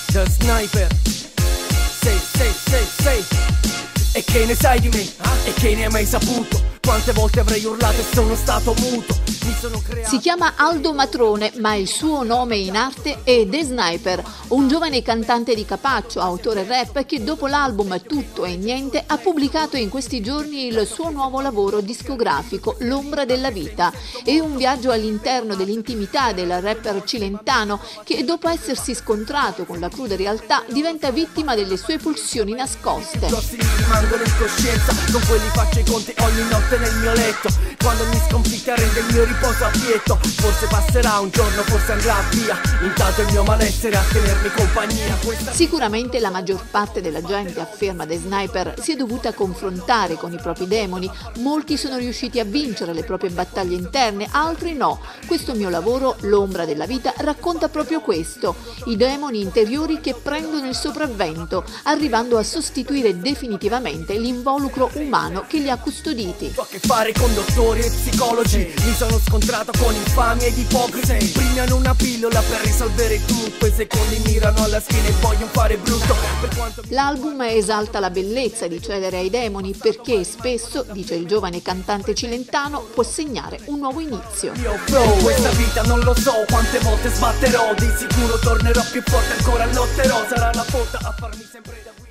The Sniper. Sei. E che ne sai di me? E che ne hai mai saputo? Quante volte avrei urlato e sono stato muto. Si chiama Aldo Matrone, ma il suo nome in arte è The Sniper, un giovane cantante di Capaccio, autore rap, che dopo l'album Tutto e Niente ha pubblicato in questi giorni il suo nuovo lavoro discografico, L'Ombra della Vita. È un viaggio all'interno dell'intimità del rapper cilentano che, dopo essersi scontrato con la cruda realtà, diventa vittima delle sue pulsioni nascoste. Rimangono in coscienza, con quelli faccio i conti ogni notte nel mio letto. Quando mi sconfitta rende il mio riposo appieto. Forse passerà un giorno, forse andrà via. Intanto il mio malessere a tenermi compagnia. Sicuramente la maggior parte della gente, afferma The Sniper, si è dovuta confrontare con i propri demoni. Molti sono riusciti a vincere le proprie battaglie interne, altri no. Questo mio lavoro, L'Ombra della Vita, racconta proprio questo: i demoni interiori che prendono il sopravvento, arrivando a sostituire definitivamente l'involucro umano che li ha custoditi. Ho a che fare con dottori e psicologi. Mi sono scontrato con infami ed ipocriti. Primi hanno una pillola per risolvere tutto, i secondi mirano alla schiena e vogliono fare brutto. L'album esalta la bellezza di cedere ai demoni, perché spesso, dice il giovane cantante cilentano, può segnare un nuovo inizio. Io flow, questa vita non lo so quante volte sbatterò. Di sicuro tornerò più forte, ancora lotterò. Sarà la fotta a farmi sempre da qui.